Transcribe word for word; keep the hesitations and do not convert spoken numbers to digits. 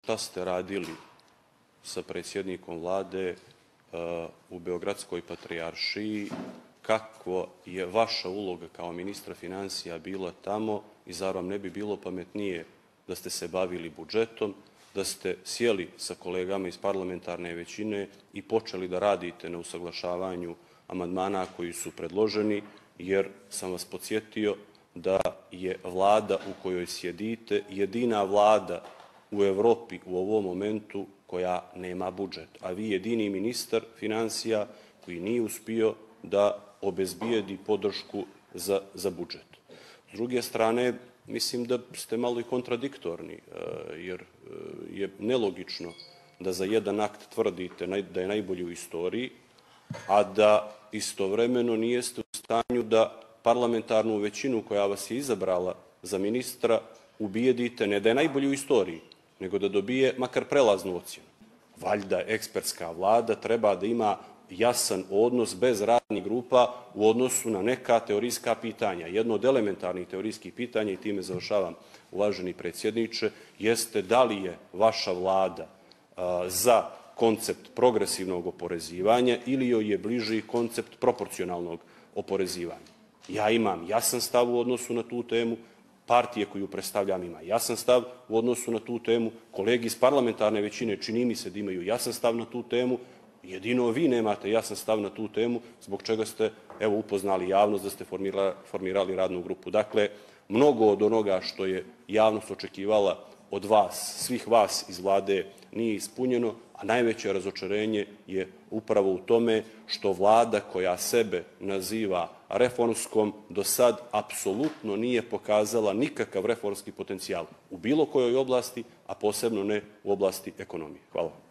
šta ste radili sa predsjednikom vlade u Beogradskoj patrijaršiji, kako je vaša uloga kao ministra financija bila tamo i zar vam ne bi bilo pametnije da ste se bavili budžetom, da ste sjeli sa kolegama iz parlamentarne većine i počeli da radite na usaglašavanju amandmana koji su predloženi, jer sam vas podsjetio da je vlada u kojoj sjedite jedina vlada u Evropi u ovom momentu koja nema budžet, a vi jedini ministar financija koji nije uspio da obezbijedi podršku za, za budžet. S druge strane, mislim da ste malo i kontradiktorni, jer je nelogično da za jedan akt tvrdite da je najbolji u istoriji, a da istovremeno nijeste u stanju da parlamentarnu većinu koja vas je izabrala za ministra ubijedite ne da je najbolji u istoriji, nego da dobije makar prelaznu ocjenu. Valjda ekspertska vlada treba da ima jasan odnos bez radnih grupa u odnosu na neka teorijska pitanja. Jedno od elementarnih teorijskih pitanja, i time završavam, uvaženi predsjedniče, jeste da li je vaša vlada za koncept progresivnog oporezivanja ili joj je bliži koncept proporcionalnog oporezivanja. Ja imam jasan stav u odnosu na tu temu, partije koju predstavljam ima jasan stav u odnosu na tu temu, kolegi iz parlamentarne većine čini mi se da imaju jasan stav na tu temu, jedino vi nemate jasan stav na tu temu, zbog čega ste evo upoznali javnost da ste formirali, formirali radnu grupu. Dakle, mnogo od onoga što je javnost očekivala od vas, svih vas iz vlade, nije ispunjeno, a najveće razočarenje je upravo u tome što vlada koja sebe naziva reformskom do sad apsolutno nije pokazala nikakav reformski potencijal u bilo kojoj oblasti, a posebno ne u oblasti ekonomije. Hvala.